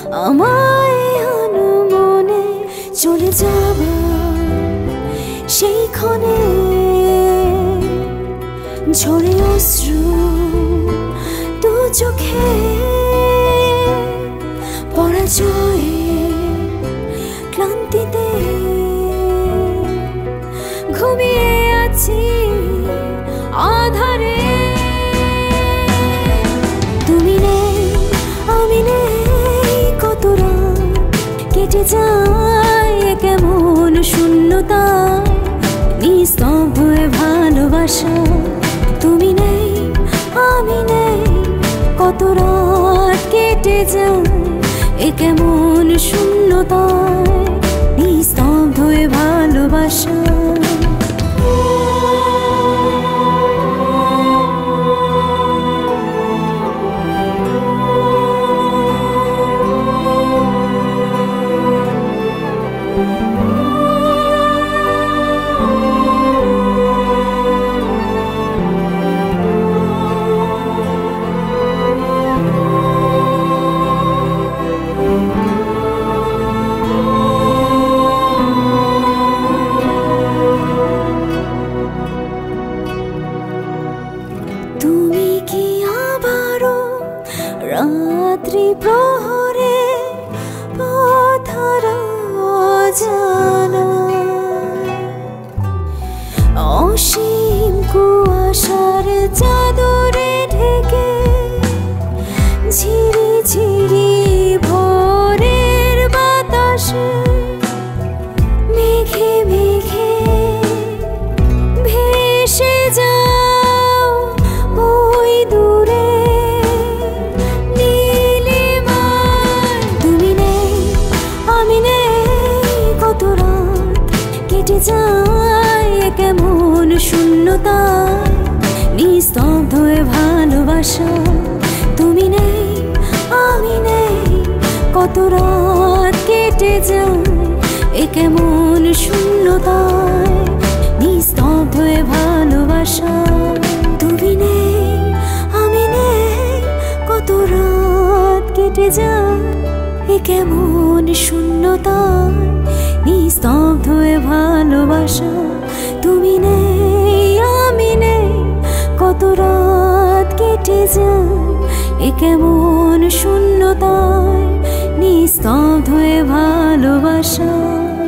আমায় আনমনে চলে যাব সেই ক্ষণে, ঝরে অশ্রু দু চোখে, পরাজয়ে ক্লান্তিতে ঘুমিয়ে আছি আধারে। তুমি নেই আমি নেই, কত রাত কেটে যায় কেমন শূন্যতা, নিস্তব্ধ হয়ে ভালোবাসা। তুমি নেই আমি নেই, কত রাত কেটে যায় এ কেমন শূন্যতায়, নিস্তব্ধ হয়ে ভালোবাসা। তুমি কি আবারও রাত্রি প্রহরে পথহারা অজানা, অসীম কুয়াশার চাদরে ঢেকে ঝিরি ঝিরি ভোরের বাতাসে, মেঘে মেঘে ভেসে যাও ওই দূরে নীলিমায়। তুমি নেই আমি নেই, কত রাত কেটে যায় কেমন শূন্যতায়, নিস্তব্ধ হয়ে ভালোবাসা। তুমি নেই আমি নেই, কত রাত কেটে যায় এ কেমন শূন্যতায়, নিস্তব্ধ হয়ে ভালোবাসা। তুমি নেই আমি নেই, কত রাত কেটে যায় এ কেমন শূন্যতায়, নিস্তব্ধ হয়ে ভালোবাসা। তুমি নেই আমি নেই, কত রাত কেটে যায় এ কেমন শূন্যতায়, নিস্তব্ধ হয়ে ভালোবাসা।